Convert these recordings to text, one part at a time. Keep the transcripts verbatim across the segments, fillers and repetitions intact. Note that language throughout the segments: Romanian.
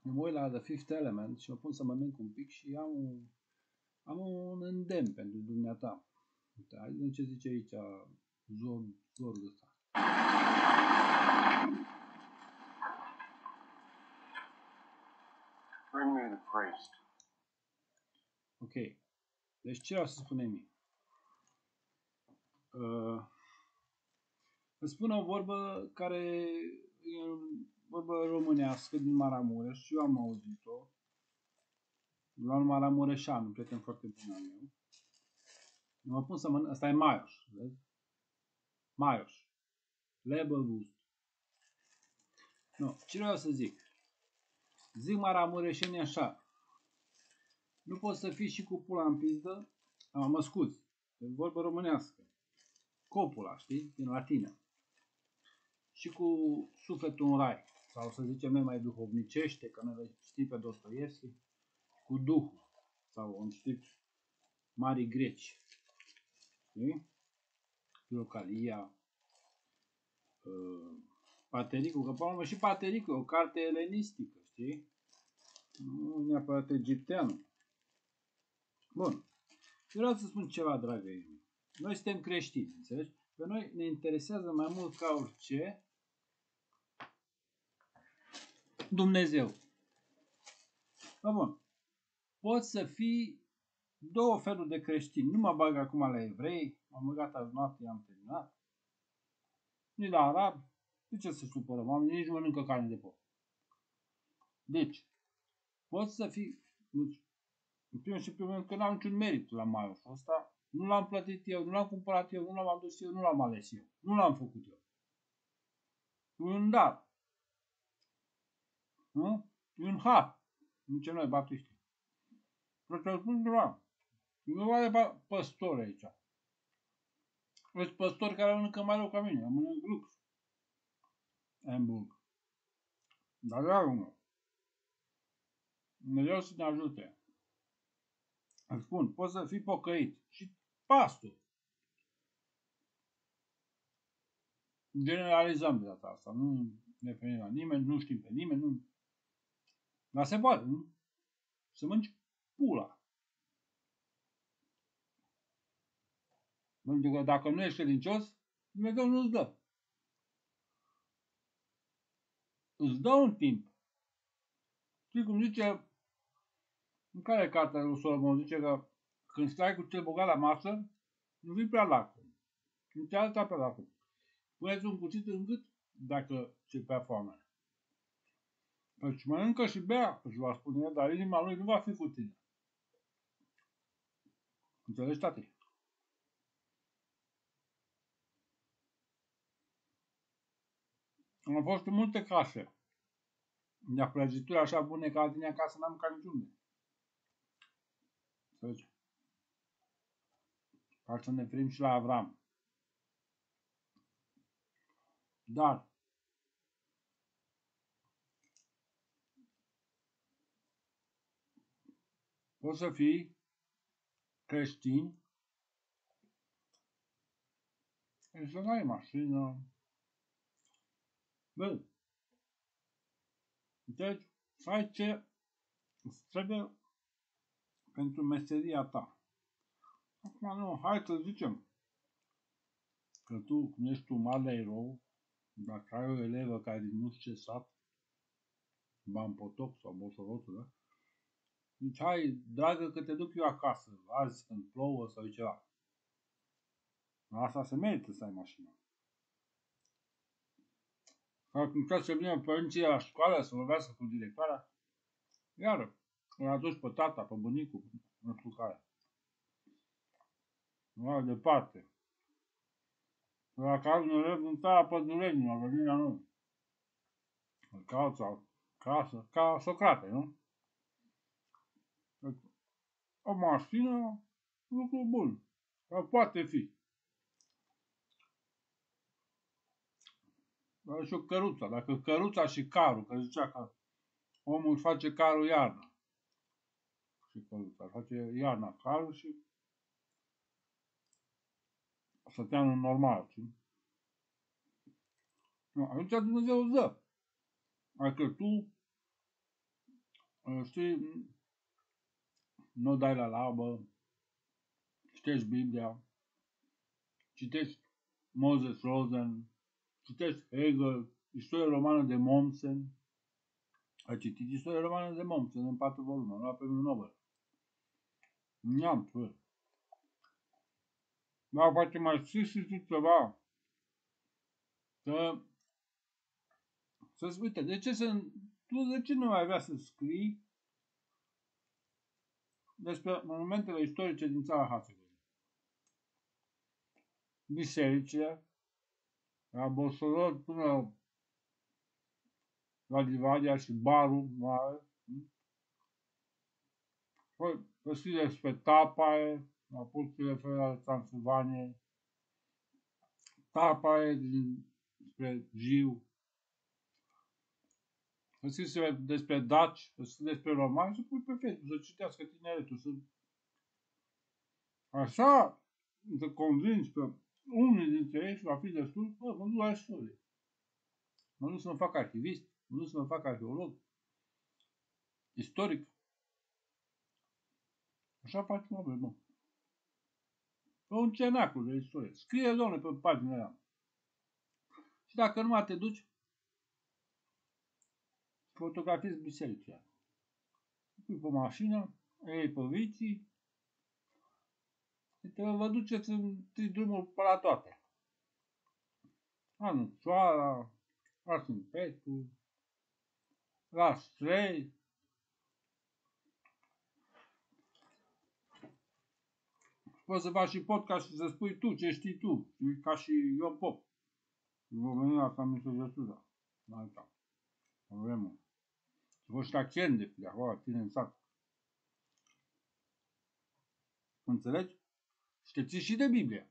Eu mă uit la The Fifth Element și mă pun să mănânc un pic și am un, am un îndemn pentru dumneata. Uite, hai de ce zice aici zor, zorul ăsta. Bring me the priest. Ok. Deci ce vreau să spunem mie? Uh, îmi spune o vorbă care e o vorbă românească din Maramureș și eu am auzit-o. La un maramureșan, un prieten foarte bun al meu. Mă pun să mănânc, ăsta e Maioș, vezi? Maioș. Leberwurst. Nu, ce vreau să zic? Zic maramureșenii așa. Nu poți să fii și cu pula în pizdă. Ah, mă scuzi, e vorbă românească. Copula, știi? Din latină. Și cu sufletul în rai. Sau să zicem noi mai duhovnicește, că noi le știm pe Dostoevski. Cu Duhul. Sau am citit Marii Greci. Știi? Filocalia. Uh, Patericul, că pe urmă și Patericul e o carte elenistică, știi? Nu neapărat egipteană. Bun. Eu vreau să spun ceva, dragă ei. Noi suntem creștini, înțelegi? Pe noi ne interesează mai mult ca orice Dumnezeu. Da, bun. Poți să fii două feluri de creștini. Nu mă bag acum la evrei. M-am băgat azi noapte, am terminat. Nici la arab. De ce să supărăm? Oamenii nici nu mănâncă carne de porc. Deci, poți să fii... În primul și primul rând că n-am niciun merit la Maioșul ăsta. Nu l-am plătit eu, nu l-am cumpărat eu, nu l-am adus eu, nu l-am ales eu. Nu l-am făcut eu. E un dar. Nu? E un har. Nici noi, baptiști. Vreau să spun ceva. Nu mai e păstori aici. Sunt păstori care mănâncă mai rău ca mine. Mănânc lux. Hamburg. Dar, dragul meu, Dumnezeu să ne ajute. Îmi spun, poți să fii pocăit. Și pastor. Generalizăm de data asta. Nu ne referim la nimeni, nu știm pe nimeni. Nu... Dar se poate, nu? Să mănânci pula. Pentru că dacă nu ești credincios, Dumnezeu nu-ți dă. Îți dă un timp. Știi cum zice, în care carte lui Solomon zice că când stai cu cel bogat la masă, nu vii prea lacom. Nu te alta pe lacom. Puneți un cuțit în gât dacă ți-e prea foame. Deci mănâncă și bea, își va spune, dar inima lui nu va fi cu tine. Înțelegi, tate? Am fost în multe case. De prăjituri așa bune ca la tine acasă n-am ca niciunde. Înțelegi? Ca să ne ferim și la Avram. Dar poți să fii creștin și să n-ai mașină. Bă, deci, fai ce îți trebuie pentru meseria ta. Acum nu, hai să zicem că tu, cum ești un mare erou, dacă ai o elevă care din nu știu ce sat, Bampotoc sau Boșorotul, da? Deci hai, dragă, că te duc eu acasă, azi când plouă sau ceva. Asta se merită să ai mașină. Sau când trebuie să vină părinții la școală să vorbească cu directoarea, iară, îl aduci pe tata, pe bunicul, nu știu care. Mai departe. La care un elev în țara Pădurenii, la venirea nu. Îl caut sau casă, ca Socrate, nu? O mașină, lucru bun. Dar poate fi. Dar și o căruță. Dacă căruța și carul, că zicea că omul își face carul iarna. Și căruța, face iarna carul și stăteanul normal, știi? Nu, atunci Dumnezeu îți dă. Adică tu știi, nu dai la labă, citești Biblia, citești Moses Rosen, citești Hegel, istoria romană de Mommsen. Ai citit istoria romană de Mommsen în patru volume, la premiul Nobel. N-am, bă. Dar poate mai scris și tu ceva. Să, să-ți uite, de ce să, tu de ce nu mai vrea să scrii despre monumentele istorice din țara Herțegovina? Bisericile, la Bosorod până la Livadia și Barul Mare. Păi, să scrii despre Tapae, la punctele fără Transilvaniei, Tapae din, spre Jiu, să scrii despre daci, să scrii despre romani, să pui pe Facebook, să citească tineretul, să... Așa, să convingi că unul dintre ei va fi destul, bă, mă duc la istorie. Mă duc să mă fac arhivist, mă duc să mă fac arheolog, istoric. Așa faci oameni, mă. Pe un cenacul de istorie. Scrie, doamne, pe paginile aia. Și dacă nu mai te duci, fotografiezi bisericile. Pui pe mașină, iei pe viții, și te vă duceți în drumul pe la toate. Anuțoara, la Sfânt Petru, la Strei. Poți să faci și podcast și să spui tu ce știi tu, ca și Ion Pop. Vom veni la San Mișel de Suda. Nu alta. Problemă. Și vă știi accent de acolo, tine în sat. Înțelegi? Și te ții și de Biblie.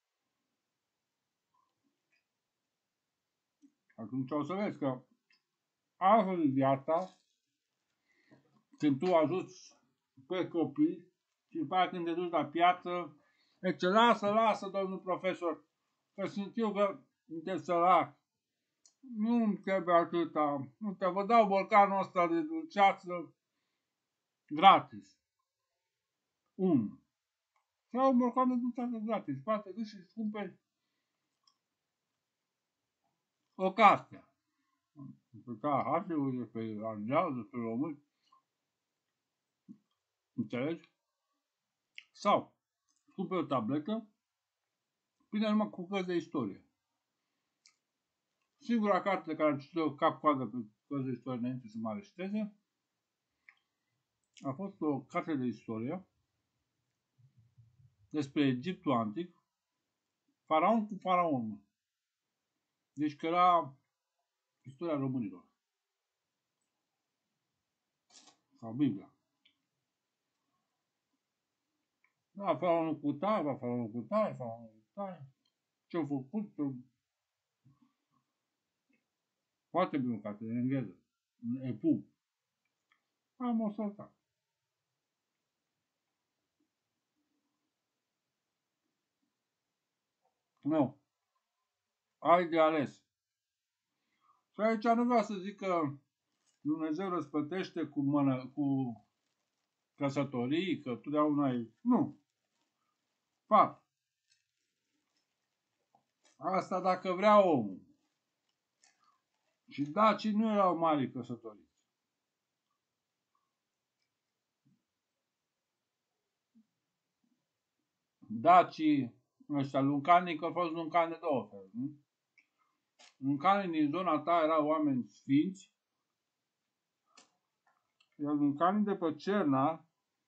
Atunci o să vezi că altfel e viața când tu ajuți pe copii și după aia când te duci la piață, zice, lasă, lasă, domnul profesor, că sunt eu că sunteți sărac. Nu-mi trebuie atâta. Nu te vă dau borcanul ăsta de dulceață gratis. Un. Sau un borcan de dulceață gratis. Poate te duci și îți cumperi o carte. Pe care Hartevul, despre Ardeal, despre români. Înțelegi? Sau cumperi o tabletă pline numai cu cărți de istorie. Singura carte care am citit-o cap-coadă pe cărți de istorie înainte să mă aresteze a fost o carte de istorie despre Egiptul antic, faraon cu faraon. Deci că era istoria românilor. Sau Biblia. Da, faraonul cu taie, da, faraonul cu taie, faraonul cu taie. Ce-au făcut, ce foarte bine carte, în engleză. În E P U. Am o să Nu. Ai de ales. Și aici nu vreau să zic că Dumnezeu răspătește cu, mână, cu căsătorii, că totdeauna e... Nu. Fac. Asta dacă vrea omul. Și dacii nu erau mari căsătorii. Dacii ăștia, luncanii, că au fost luncani de două feluri, nu? Luncanii din zona ta erau oameni sfinți, iar luncanii de pe Cerna,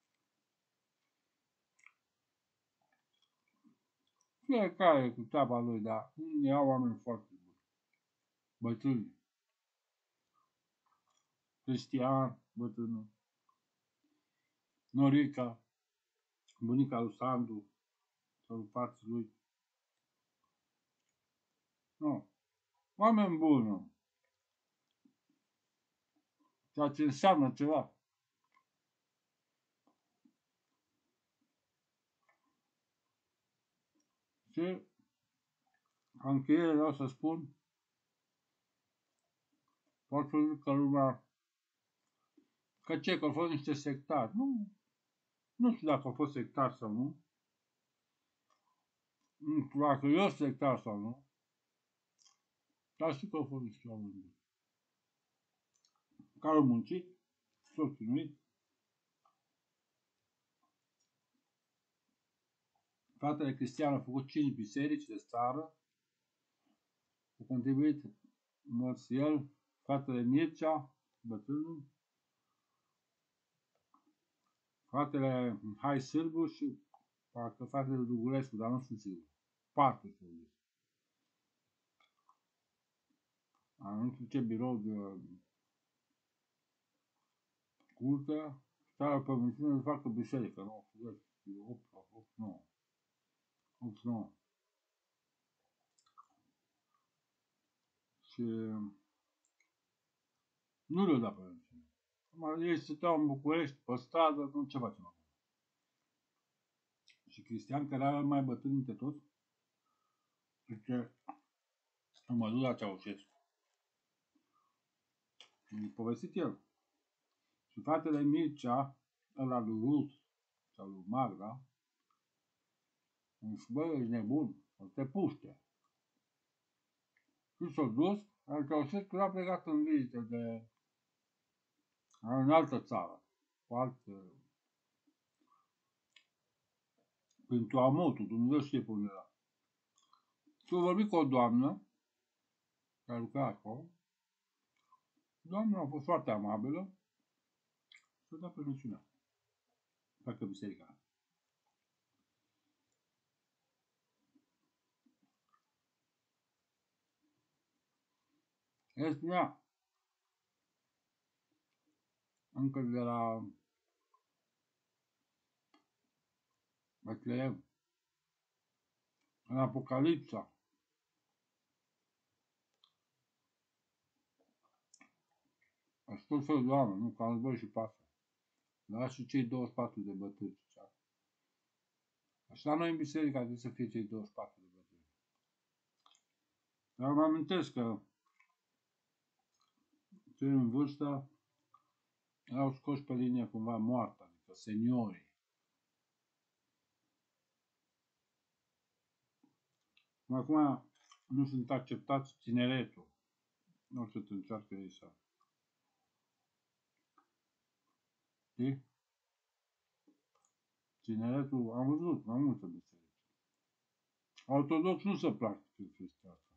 fiecare cu treaba lui, dar unii erau oameni foarte buni. Bătrâni. Cristian, bătrânul. Norica, bunica lui Sandu, sau frații lui. Nu. Oameni buni. Ceea ce înseamnă ceva. Și ca încheiere vreau să spun faptul că lumea Că ce, că au fost niște sectari. Nu, nu știu dacă au fost sectari sau nu. Nu știu dacă eu sunt sectar sau nu. Dar știu că au fost niște oameni care au muncit, s-au chinuit. Fratele Cristian a făcut cinci biserici de țară. A contribuit mult el, fratele Mircea, bătrânul, fratele Mihai Sârbu și parcă fratele Dugulescu, dar nu sunt sigur. Patru să zic. Am nu știu ce birou de curte, starea permisiune să facă biserică, nu? opt, opt, nouă. opt, nouă. Și nu le-au dat permisiune. Ei stăteau în București, pe stradă, nu ce facem acum. Și Cristian, care era mai bătrân dintre toți, zice, mă duc la Ceaușescu. Mi-a povestit el. Și fratele Mircea, ăla lui Rus sau lui Magda, îmi zice, bă, ești nebun, o te puște. Și s-a dus, al Ceaușescu era plecat în vizită de în altă țară, cu altă, prin Tuamotu, Dumnezeu știe pe unde era. Și a vorbit cu o doamnă, care lucra acolo. Doamna a fost foarte amabilă și a dat permisiunea. Facă biserica. El spunea, încă de la Betleem, în Apocalipsa, a spus fel de oameni, nu, ca război și pace. Dar și cei douăzeci și patru de bătăi. Așa noi în biserică trebuie să fie cei douăzeci și patru de bătăi. Dar mă amintesc că cei în vârstă au scos pe linie cumva moartă, adică seniorii. Acum nu sunt acceptați tineretul. Nu știu ce încearcă ei să... Știi? Tineretul, am văzut mai multe biserici. Ortodox nu se practică chestia asta.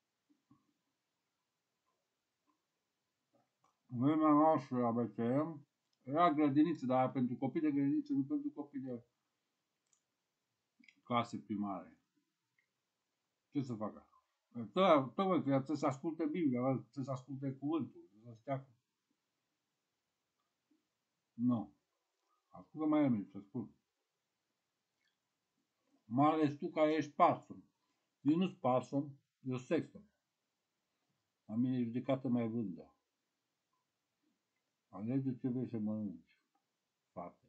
În vremea noastră la B T M era grădiniță, dar pentru copii de grădiniță, nu pentru copii de clase primare. Ce să facă? Tocmai că trebuie să asculte Biblia, trebuie să asculte cuvântul, trebuie să stea. Nu. Ascultă mai Emil, să spun. Mai ales tu care ești parson. Eu nu sunt parson, eu sunt sexton. La mine e judecată mai vândă. Alege ce vrei să mănânci. Fapte.